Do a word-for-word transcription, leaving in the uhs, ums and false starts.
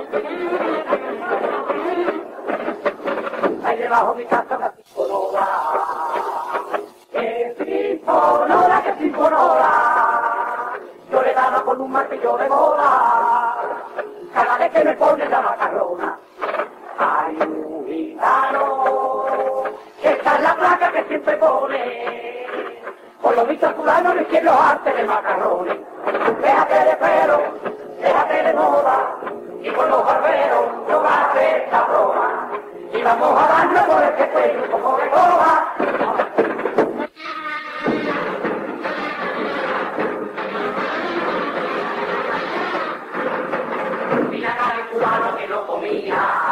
Ahí debajo mi casa una piponora, que piponora, que piponora, yo le daba con un martillo de bola, cada vez que me pone la macarrona. Hay un gitano, que está en la placa que siempre pone, por lo visto fulano no quiere los artes de macarrones. Déjate de pelo, déjate de moda, y con los barberos no va a hacer esta broma. Y vamos a darnos por el que fue un poco de coba. Mira cada cubano que no comía.